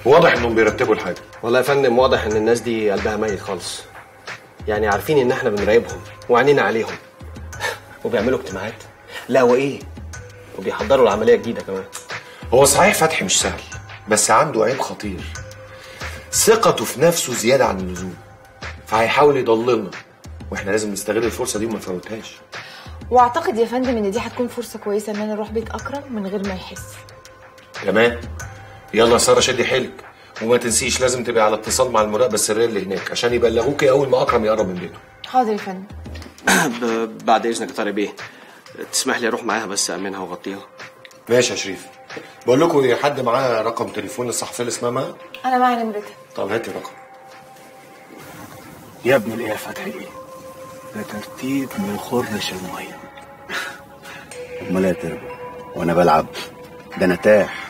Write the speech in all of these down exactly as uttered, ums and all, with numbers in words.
واضح انهم بيرتبوا الحاجه. والله يا فندم واضح ان الناس دي قلبها ميت خالص، يعني عارفين ان احنا بنراقبهم وعنينا عليهم وبيعملوا اجتماعات، لا وايه وبيحضروا العمليه جديده كمان. هو صحيح فتحي مش سهل، بس عنده عيب خطير، ثقته في نفسه زياده عن اللزوم، فهيحاول يضللنا، واحنا لازم نستغل الفرصه دي وما نفوتهاش. واعتقد يا فندم ان دي هتكون فرصه كويسه ان انا اروح بيت اكرم من غير ما يحس. تمام، يلا يا ساره شدي حيلك، وما تنسيش لازم تبقي على اتصال مع المراقبه السريه اللي هناك عشان يبلغوكي اول ما اكرم يقرب من بيته. حاضر يا فندم. بعد اذنك يا طارق بيه، تسمح لي اروح معاها بس امنها واغطيها؟ ماشي يا شريف. بقول لكم حد معاه رقم تليفون الصحفيه اللي اسمها مها؟ انا معايا نمرتها. طب هاتي الرقم. يا ابن الايه يا فتحي، ده ترتيب من خرش الميه. امال ايه يا تربو وانا بلعب؟ ده انا تاح.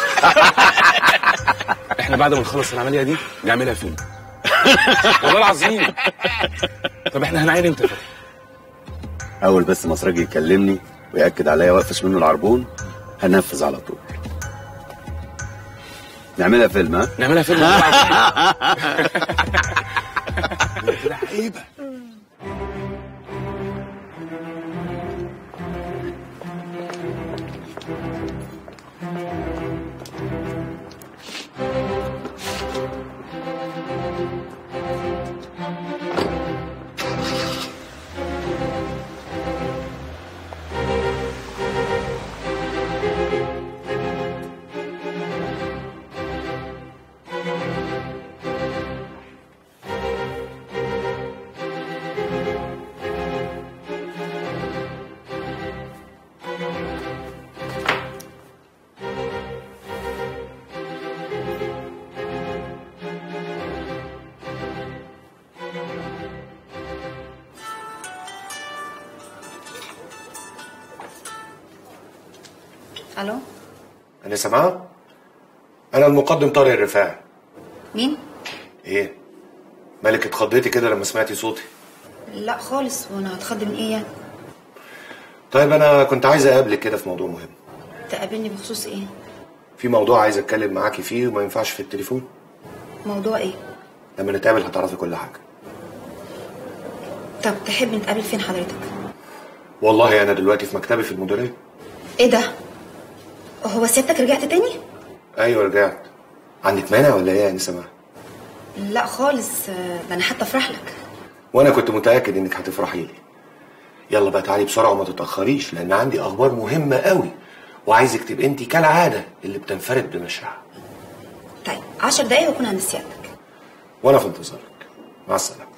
احنا بعد ما نخلص العمليه دي نعملها فيلم. والله العظيم. طب احنا هنعين امتى يا فتحي؟ اول بس مصرجي يكلمني ويأكد عليا واقفش منه العربون هنفذ على طول. نعملها فيلم. ها نعملها فيلم. لعيبه. الو، انا سامعها؟ انا المقدم طارق الرفاعي. مين؟ ايه مالك اتخضيتي كده لما سمعتي صوتي؟ لا خالص، وانا هتخض من ايه يعني؟ طيب انا كنت عايز اقابلك كده في موضوع مهم. تقابلني بخصوص ايه؟ في موضوع عايز اتكلم معاكي فيه وما ينفعش في التليفون. موضوع ايه؟ لما نتقابل هتعرفي كل حاجه. طب تحب نتقابل فين حضرتك؟ والله انا دلوقتي في مكتبي في المديريه. ايه ده؟ هو سيادتك رجعت تاني؟ ايوه رجعت. عندك مانع ولا ايه يا انسه مها؟ لا خالص، ده انا حتى افرح لك. وانا كنت متاكد انك هتفرحي لي. يلا بقى تعالي بسرعه وما تتاخريش، لان عندي اخبار مهمه قوي وعايزك تبقي انت كالعاده اللي بتنفرد بمشاعر. طيب عشر دقايق واكون عند سيادتك. وانا في انتظارك. مع السلامه.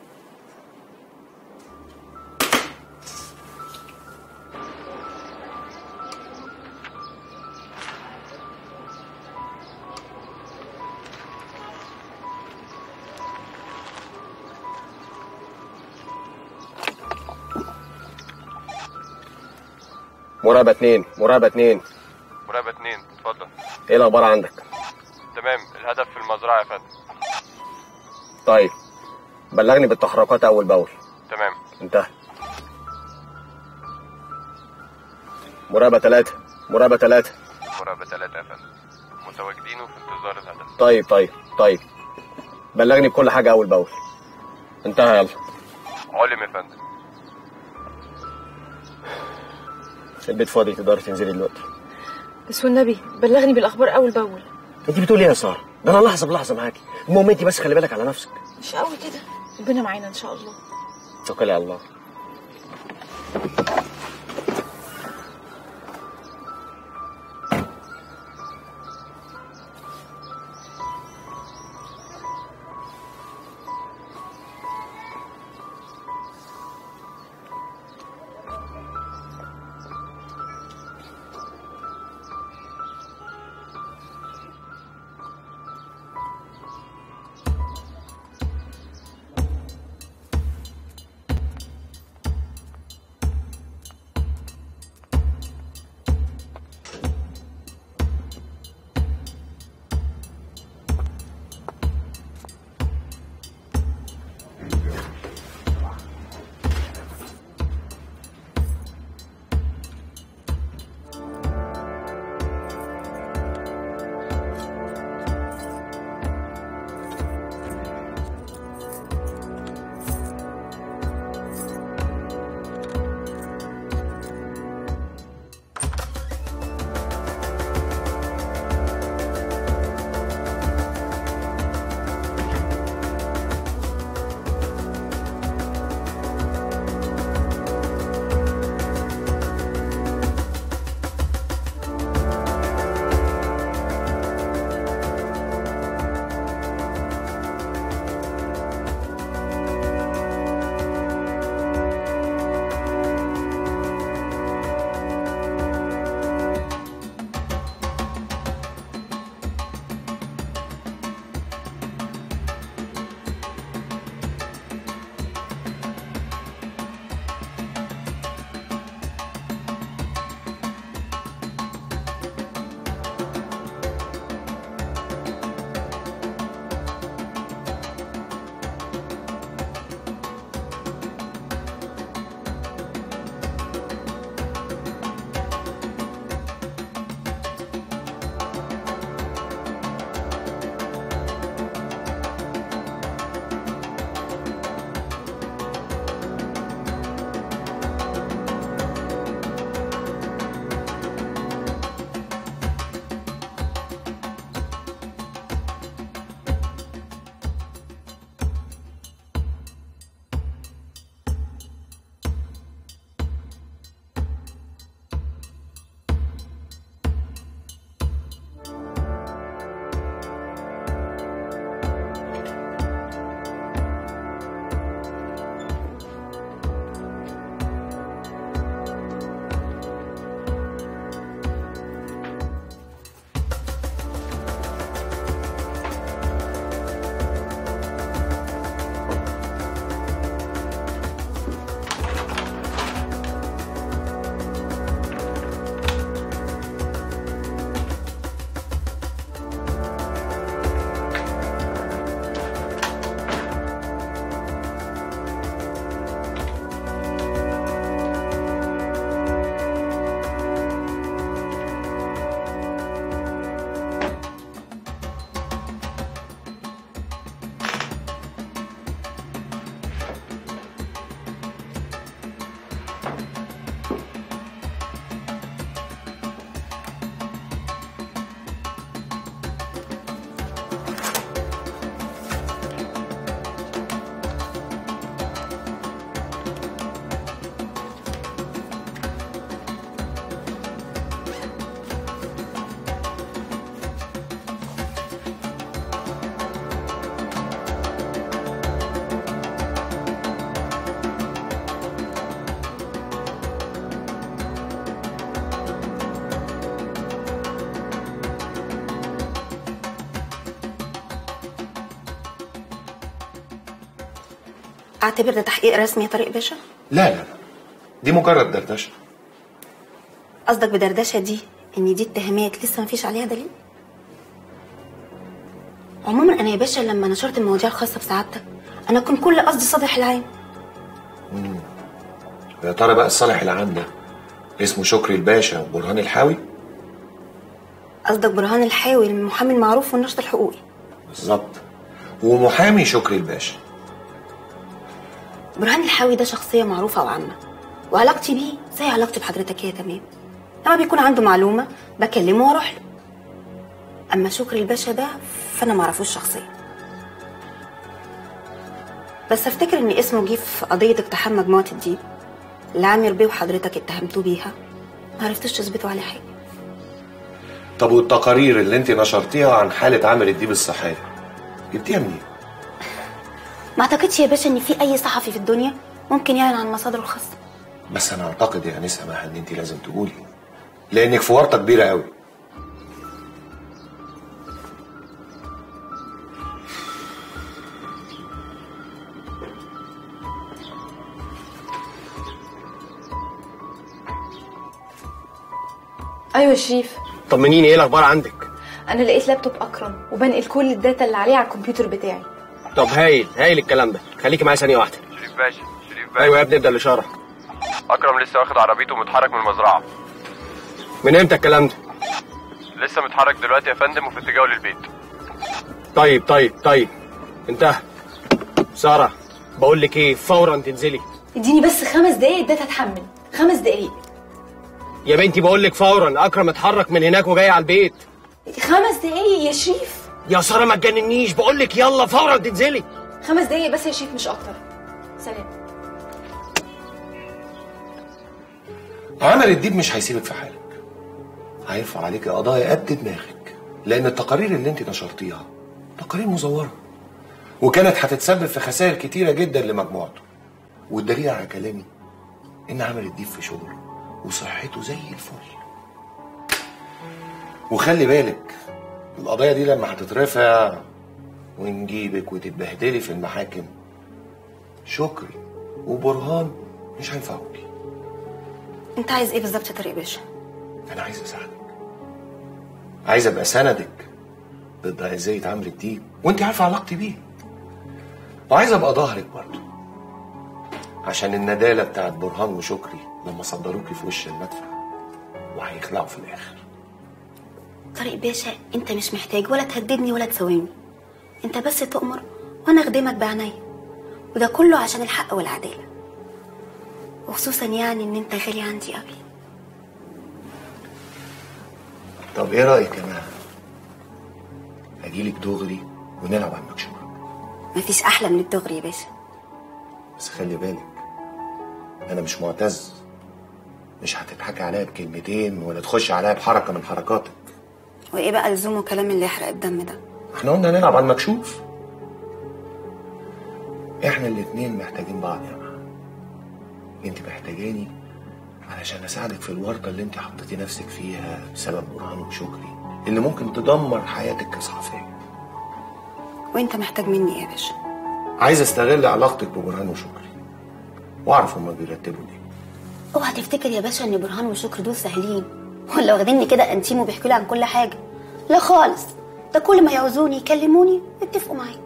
مراقبة اتنين، مراقبة اتنين. مراقبة اتنين، اتفضل. ايه الأخبار عندك؟ تمام، الهدف في المزرعة يا فندم. طيب بلغني بالتحركات أول بأول. تمام. انتهى. مراقبة تلاتة، مراقبة تلاتة. مراقبة تلاتة يا فندم، متواجدين وفي انتظار الهدف. طيب طيب طيب بلغني بكل حاجة أول بأول. انتهى يلا. علم يا فندم. البيت فاضي، تقدري تنزلي دلوقتي. بس والنبي بلغني بالاخبار اول باول. انت بتقولي ايه يا ساره؟ ده انا لحظه بلحظه معاكي، المهم انت بس خلي بالك على نفسك. مش قوي كده، ربنا معانا ان شاء الله. توكلي على الله. اعتبر ده تحقيق رسمي يا طارق باشا؟ لا لا لا، دي مجرد دردشه. قصدك بدردشه دي ان دي اتهامات لسه مفيش عليها دليل؟ عموما انا يا باشا لما نشرت المواضيع الخاصه بسعادتك انا كنت كل قصدي صالح العام. امم يا ترى بقى الصالح العام ده اسمه شكري الباشا وبرهان الحاوي؟ قصدك برهان الحاوي المحامي المعروف في النشط الحقوقي؟ بالظبط، ومحامي شكري الباشا. برهان الحاوي ده شخصيه معروفه وعامه، وعلاقتي بيه زي علاقتي بحضرتك هي تمام. لما بيكون عنده معلومه بكلمه واروح له. اما شكري الباشا ده فانا معرفوش شخصيا، بس افتكر ان اسمه جه في قضيه اقتحام مجموعه الدين اللي عامر بيه وحضرتك اتهمتوه بيها، معرفتوش تثبتوا عليه حاجه. طب والتقارير اللي انت نشرتيها عن حاله عامر الديب الصحيه جبتيها منين؟ ما اعتقدش يا باشا ان في اي صحفي في الدنيا ممكن يعلن عن مصادره الخاصه. بس انا اعتقد يا انسه سماح ان انت لازم تقولي، لانك في ورطه كبيره قوي. ايوه شريف. طمنيني، ايه الاخبار عندك؟ انا لقيت لابتوب اكرم وبنقل كل الداتا اللي عليه على الكمبيوتر بتاعي. طب هايل هايل الكلام ده، خليكي معايا ثانيه واحده. شريف باشا، شريف باشا. ايوه يا ابني ابدا الاشاره. اكرم لسه واخد عربيته ومتحرك من المزرعه. من امتى الكلام ده؟ لسه متحرك دلوقتي يا فندم وفي اتجاهه للبيت. طيب طيب طيب انتهى. ساره بقول لك ايه، فورا تنزلي. اديني بس خمس دقايق الداتا تحمل، خمس دقايق يا بنتي بقول لك فورا، اكرم اتحرك من هناك وجاي على البيت. خمس دقايق يا شريف. يا ساره ما تجننيش، بقول لك يلا فورا تنزلي. خمس دقايق بس يا شريف مش اكتر. سلام. عامر الديب مش هيسيبك في حالك، هيرفع عليك قضايا قد دماغك، لان التقارير اللي انت نشرتيها تقارير مزوره وكانت هتتسبب في خسائر كتيره جدا لمجموعته. والدليل على كلامي ان عامر الديب في شغل وصحته زي الفل. وخلي بالك القضايا دي لما هتترفع ونجيبك وتتبهدلي في المحاكم، شكري وبرهان مش هينفعوكي. انت عايز ايه بالظبط يا طارق باشا؟ انا عايز اساعدك، عايز ابقى سندك ضد اذية عمرو الديب، وانت عارفه علاقتي بيه. وعايز ابقى ظهرك برضه عشان الندالة بتاعت برهان وشكري لما صدروكي في وش المدفع وهيخلعوا في الاخر. طارق باشا انت مش محتاج ولا تهددني ولا تساومني، انت بس تؤمر وانا اخدمك بعناية، وده كله عشان الحق والعدالة، وخصوصا يعني ان انت غالي عندي قوي. طب ايه رايك يا مها؟ اجيلك دغري ونلعب على المكشوف. مفيش احلى من الدغري يا باشا. بس خلي بالك انا مش معتز، مش هتضحكي عليا بكلمتين ولا تخشي عليا بحركه من حركاتك. وايه بقى لزوم وكلام اللي يحرق الدم ده؟ احنا قلنا نلعب على المكشوف. احنا الاتنين محتاجين بعض يا مها. انت محتاجاني علشان اساعدك في الورطه اللي انت حطيتي نفسك فيها بسبب برهان وشكري اللي ممكن تدمر حياتك كصحفيه. وانت محتاج مني ايه يا باشا؟ عايز استغل علاقتك ببرهان وشكري واعرف هما بيرتبوا ليه. اوعى تفتكر يا باشا ان برهان وشكري دول سهلين ولا واخديني كده انتيم وبيحكوا لي عن كل حاجه. لا خالص، ده كل ما يعوزوني يكلموني ويتفقوا معايا.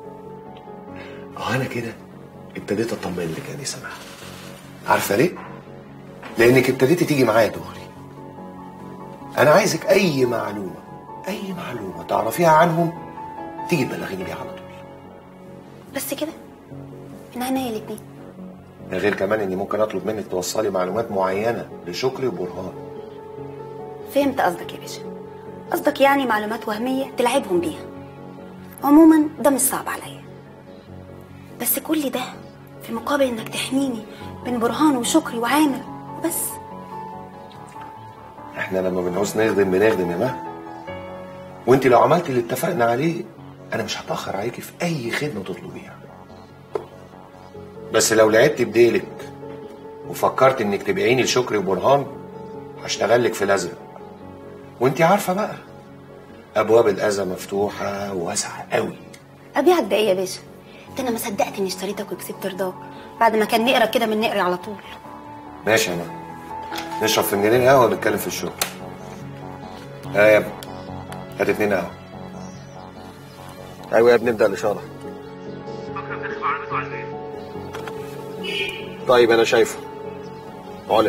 اه انا كده ابتديت اطمن لك يا دي سماح. عارفه ليه؟ لانك ابتديتي تيجي معايا دغري. انا عايزك اي معلومه اي معلومه تعرفيها عنهم تيجي تبلغيني بيها على طول. بس كده؟ من عينيا الاتنين. ده غير كمان اني ممكن اطلب منك توصلي معلومات معينه لشكري وبرهان. فهمت قصدك يا باشا، قصدك يعني معلومات وهميه تلعبهم بيها. عموما ده مش صعب عليا، بس كل ده في مقابل انك تحميني من برهان وشكري وعامر بس. احنا لما بنعوز نخدم بنخدم يا مها، وانت لو عملتي اللي اتفقنا عليه انا مش هتاخر عليكي في اي خدمه تطلبيها. بس لو لعبت بديلك وفكرت انك تبيعيني لشكري وبرهان هشتغل لك في الازرق، وانت عارفه بقى ابواب الاذى مفتوحه واسعه قوي. ابيعك بايه يا باشا؟ ده انا ما صدقت اني اشتريتك وكسبت رضاك بعد ما كان نقرا كده من نقري على طول. ماشي يا مان، نشرب فنجانين قهوه ونتكلم في الشغل. ها يا ابني، هات اتنين قهوه. ايوه يا ابني، ابدا الاشاره. طيب انا شايفه علم.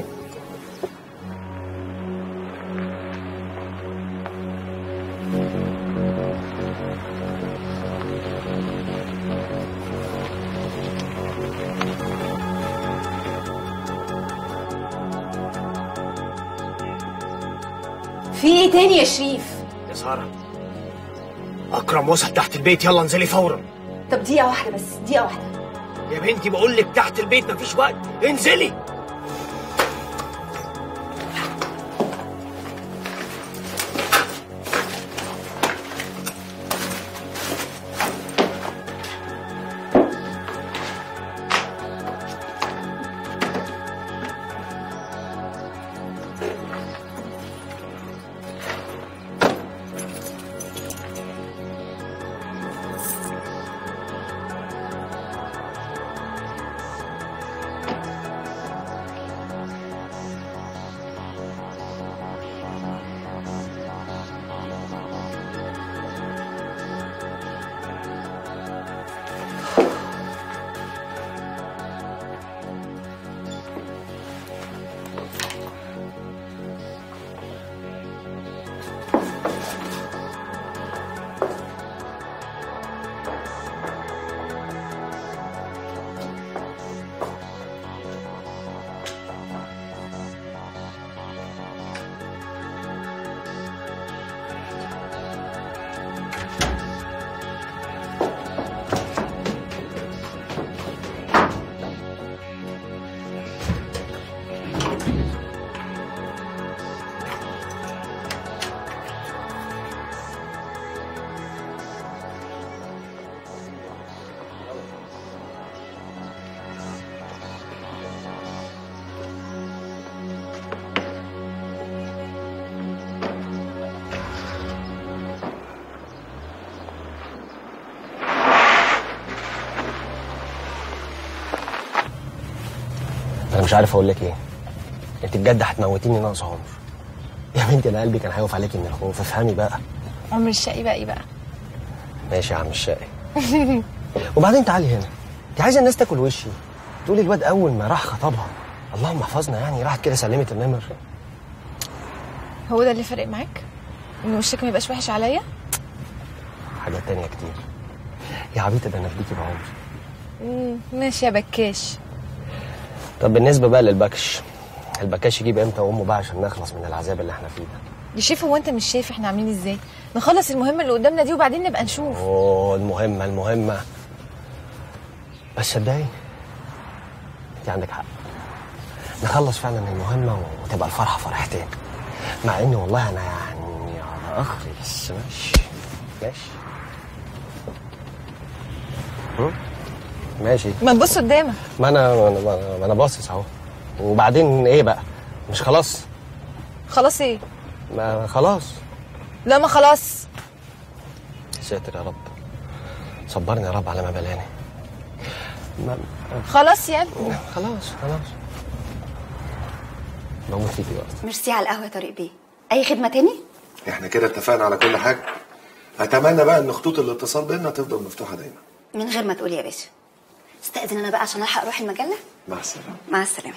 في ايه تاني يا شريف؟ يا ساره، اكرم وصل تحت البيت، يلا انزلي فورا. طب دقيقة واحدة بس، دقيقة واحدة يا بنتي بقول لك تحت البيت مفيش وقت، انزلي. انا مش عارف اقول لك ايه. انت بجد هتموتيني ناقص عمر. يا بنتي انا قلبي كان هيقف عليكي من الخوف، افهمي بقى. عمر الشقي بقى ايه بقى؟ ماشي يا عم الشقي. وبعدين تعالي هنا، انت عايزه الناس تاكل وشي تقولي الواد اول ما راح خطبها اللهم احفظنا يعني راحت كده سلمت النمر. هو ده اللي فارق معاك؟ ان وشك ما يبقاش وحش عليا؟ حاجات تانية كتير يا عبيطه، ده انا فديكي بعمري. امم ماشي يا بكاش. طب بالنسبه بقى للبكش، البكاش يجيب امتى وامه بقى عشان نخلص من العذاب اللي احنا فيه ده؟ يا شيف هو انت مش شايف احنا عاملين ازاي؟ نخلص المهمه اللي قدامنا دي وبعدين نبقى نشوف. اوه المهمه المهمه بس صدقي انت عندك حق، نخلص فعلا المهمه وتبقى الفرحه فرحتين، مع ان والله انا يعني على اخري بس ماشي ماشي ماشي. ما تبص قدامك. ما انا ما انا, ما أنا باصص اهو. وبعدين ايه بقى؟ مش خلاص؟ خلاص ايه؟ ما خلاص. لا ما خلاص. ساتر يا رب، صبرني يا رب على ما بلاني. ما... خلاص يا ابني. خلاص خلاص. بموت فيكي بقى. ميرسي على القهوه يا طارق بيه. اي خدمه تاني؟ احنا كده اتفقنا على كل حاجه. اتمنى بقى ان خطوط الاتصال بيننا تفضل مفتوحه دايما. من غير ما تقول يا باشا. استأذن انا بقى عشان الحق اروح المجله. مع السلامه. مع السلامه.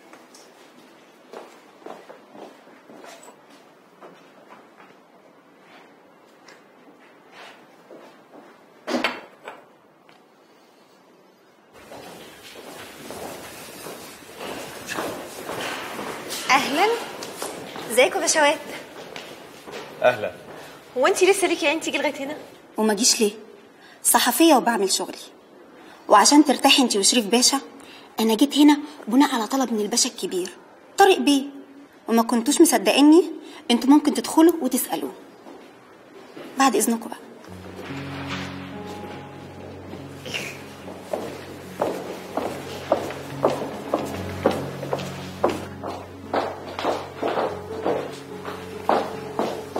اهلا، ازيكم يا باشوات؟ اهلا. هو انت لسه ليكي عين تيجي لغايه هنا؟ وما جيش ليه؟ صحفيه وبعمل شغلي، وعشان ترتاحي انت وشريف باشا انا جيت هنا بناء على طلب من الباشا الكبير طارق بيه، وما كنتوش مصدقيني انتوا ممكن تدخلوا وتسالوه. بعد اذنكم بقى.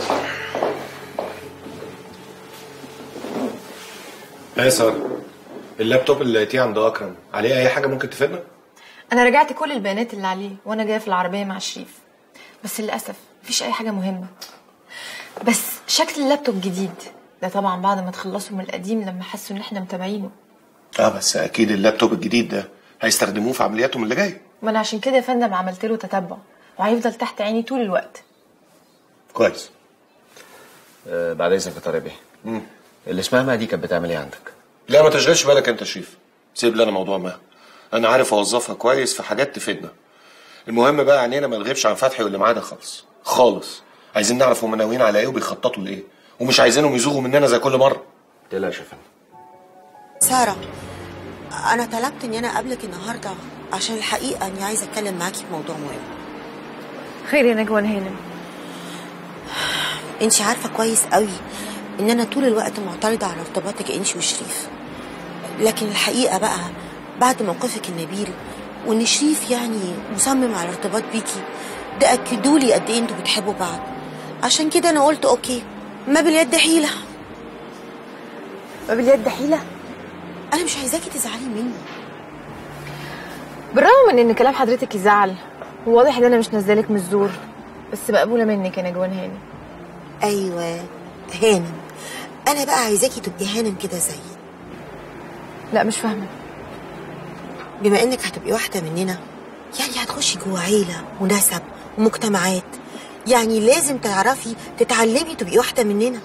ايه يا ساره؟ اللابتوب اللي لقيتيه عند اكرم عليه اي حاجه ممكن تفيدنا؟ انا رجعت كل البيانات اللي عليه وانا جايه في العربيه مع شريف، بس للاسف مفيش اي حاجه مهمه. بس شكل اللابتوب جديد ده طبعا بعد ما تخلصوا من القديم لما حسوا ان احنا متابعينه. اه بس اكيد اللابتوب الجديد ده هيستخدموه في عملياتهم اللي جايه. ما انا عشان كده يا فندم عملت له تتبع وهيفضل تحت عيني طول الوقت. كويس. أه بعد اذنك يا طارق بيه. امم اللي اسمها مها دي كانت بتعمل ايه عندك؟ لا ما تشغلش بالك انت شريف، سيب لي انا موضوع مها. انا عارف اوظفها كويس في حاجات تفيدنا. المهم بقى عينينا ما نغيبش عن فتحي واللي معاه ده خالص خالص. عايزين نعرف هم ناويين على ايه وبيخططوا لايه، ومش عايزينهم يزوغوا مننا زي كل مره. ما تقلقش يا فندم. ساره، انا طلبت اني انا اقابلك النهارده عشان الحقيقه اني عايزه اتكلم معاكي في موضوع مهم. خير يا نجوى هانم؟ انت عارفه كويس قوي ان انا طول الوقت معترضه على ارتباطك انت وشريف، لكن الحقيقه بقى بعد موقفك النبيل وان شريف يعني مصمم على الارتباط بيكي ده اكدوا لي قد ايه انتوا بتحبوا بعض. عشان كده انا قلت اوكي، ما باليد حيله. ما باليد حيله؟ انا مش عايزاكي تزعلي مني. بالرغم من ان كلام حضرتك يزعل وواضح ان انا مش نازلك من الزور، بس مقبوله منك يا نجوان هانم. ايوه هانم، انا بقى عايزاكي تبقي هانم كده زيي. لا مش فاهمه. بما انك هتبقي واحده مننا يعني هتخشي جوه عيله ونسب ومجتمعات، يعني لازم تعرفي تتعلمي تبقي واحده مننا.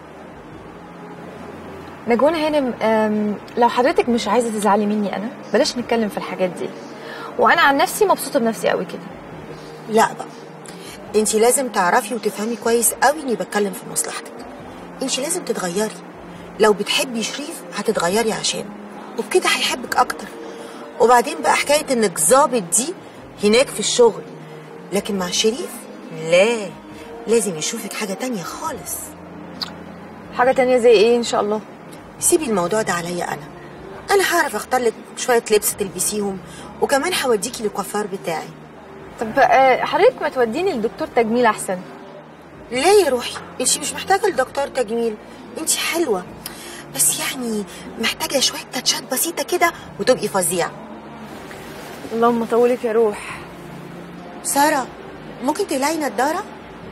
نجوان هانم، لو حضرتك مش عايزه تزعلي مني انا بلاش نتكلم في الحاجات دي، وانا عن نفسي مبسوطه بنفسي قوي كده. لا بقى، انتي لازم تعرفي وتفهمي كويس قوي اني بتكلم في مصلحتك. انتي لازم تتغيري، لو بتحبي شريف هتتغيري عشانه وبكده هيحبك اكتر. وبعدين بقى حكايه انك ظابط دي هناك في الشغل، لكن مع شريف لا، لازم يشوفك حاجه تانية خالص. حاجه تانية زي ايه ان شاء الله؟ سيبي الموضوع ده عليا انا انا هعرف اختار لك شويه لبس تلبسيهم، وكمان هوديكي للكوافير بتاعي. طب حضرتك ما توديني لدكتور تجميل احسن. ليه يا روحي؟ انتي مش محتاجه لدكتور تجميل، انتي حلوه، بس يعني محتاجه شويه تاتشات بسيطه كده وتبقي فظيعه. اللهم طولك يا روح. ساره، ممكن تقلعي نضاره؟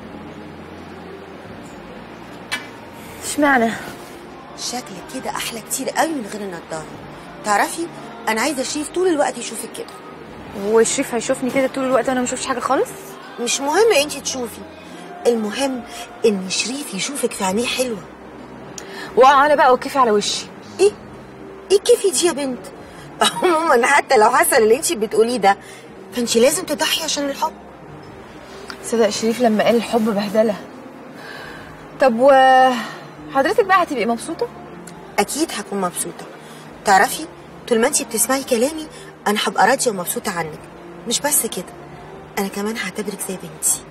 اشمعنى؟ شكلك كده احلى كتير قوي من غير النضاره. تعرفي انا عايزه شريف طول الوقت يشوفك كده. وشريف هيشوفني كده طول الوقت وانا ما اشوفش حاجه خالص؟ مش مهم انتي تشوفي، المهم ان شريف يشوفك في عينيه حلوه. واقع انا بقى وكيفي على وشي. ايه ايه كيفي دي يا بنت؟ عموما حتى لو حصل اللي انتي بتقوليه ده فانتي لازم تضحي عشان الحب. صدق شريف لما قال الحب بهدله. طب و حضرتك بقى هتبقي مبسوطه؟ اكيد هكون مبسوطه. تعرفي طول ما انتي بتسمعي كلامي انا هبقى راضيه ومبسوطه عنك. مش بس كده، انا كمان هعتبرك زي بنتي.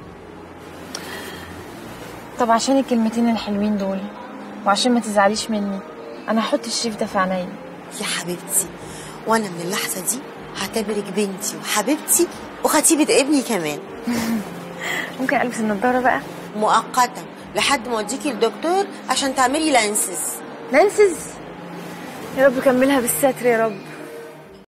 طب عشان الكلمتين الحلوين دول وعشان ما تزعليش مني انا هحط الشريف ده في عينيا. يا حبيبتي، وانا من اللحظه دي هعتبرك بنتي وحبيبتي وخطيبه ابني كمان. ممكن البس النضاره بقى؟ مؤقتا لحد ما اوديكي للدكتور عشان تعملي لانسز. لانسز؟ يا رب كملها بالستر يا رب.